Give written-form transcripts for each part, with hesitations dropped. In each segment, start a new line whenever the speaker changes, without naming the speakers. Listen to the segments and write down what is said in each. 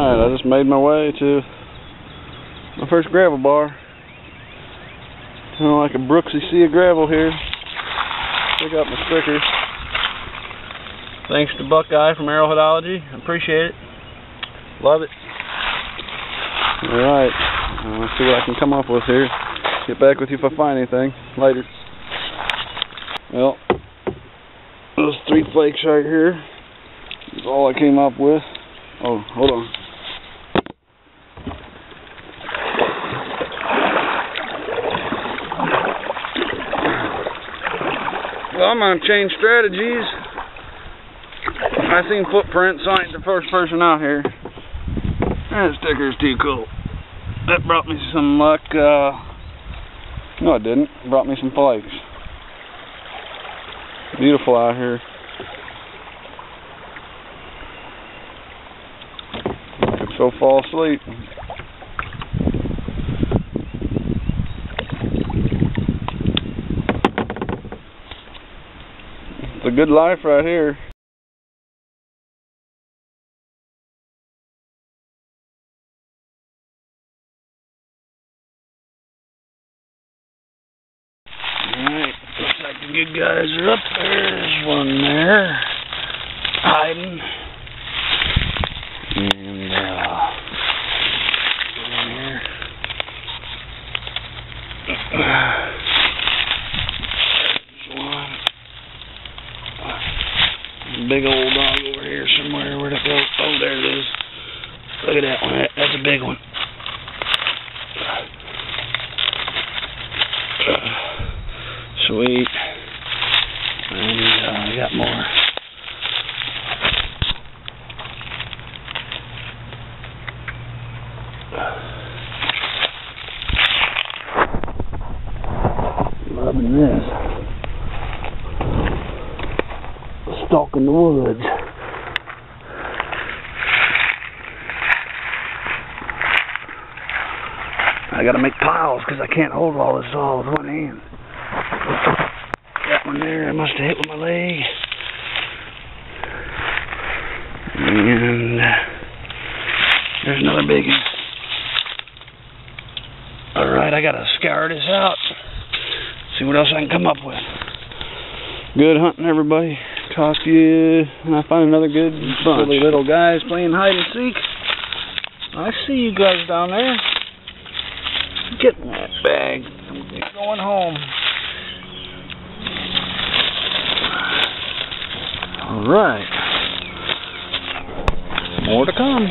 Alright, I just made my way to my first gravel bar. Kind of like a brooksy sea of gravel here. Pick up my stickers. Thanks to Buckeye from Arrowheadology. I appreciate it. Love it. Alright, let's see what I can come up with here. Get back with you if I find anything. Later. Well, those 3 flakes right here is all I came up with. Oh, hold on. Well, I'm gonna change strategies. I seen footprints, so I ain't the first person out here. That sticker's too cool. That brought me some luck. No, it didn't. It brought me some flakes. Beautiful out here. I could so fall asleep. It's a good life right here. Alright, looks like the good guys are up there. There's one there, hiding. And, get in here. There's one. Big old dog over here somewhere. Where'd it go? Oh, there it is. Look at that one. That's a big one. Sweet. And I got more. Loving this. Stalk in the woods. I gotta make piles because I can't hold all this all with one hand. That one there, I must have hit with my leg. And there's another big one. Alright, I gotta scour this out. See what else I can come up with. Good hunting, everybody. Talk to you when I find another good bunch. Silly little guys playing hide and seek. I see you guys down there. Get in that bag. I'm going home. Alright. More to come.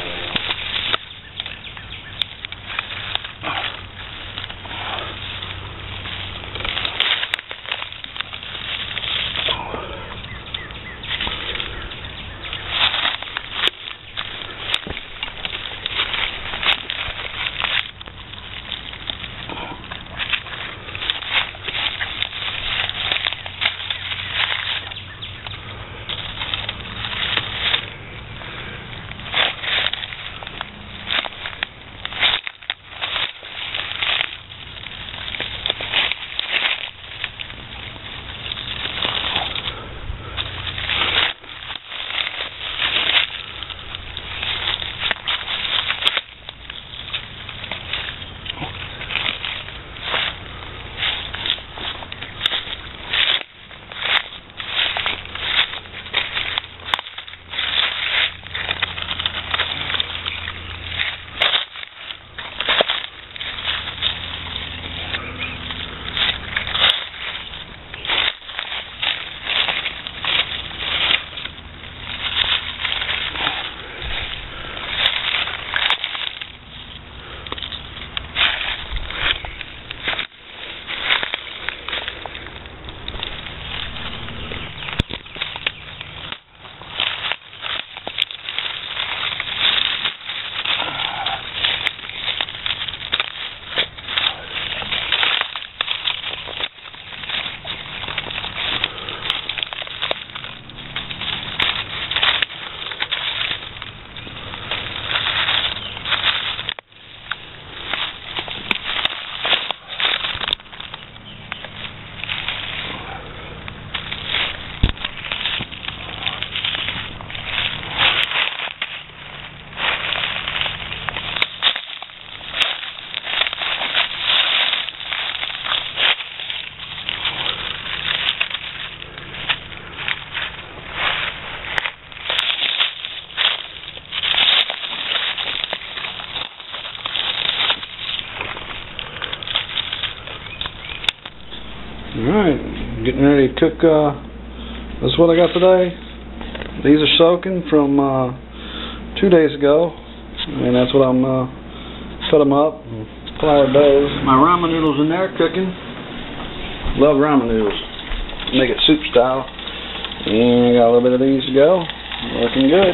Alright, getting ready to cook. That's what I got today. These are soaking from 2 days ago, and that's what I'm cut them up, flour doughs. My ramen noodles in there cooking. Love ramen noodles. Make it soup style. And I got a little bit of these to go. Looking good.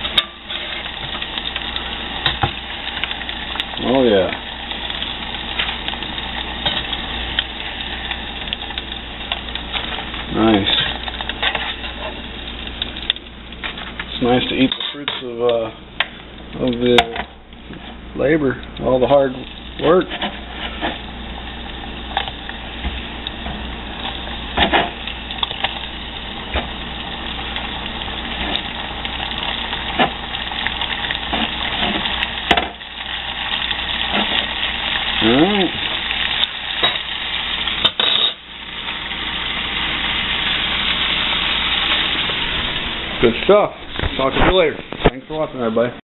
Oh yeah. Nice. It's nice to eat the fruits of the labor, all the hard work. Alright. Good stuff. Talk to you later. Thanks for watching, everybody.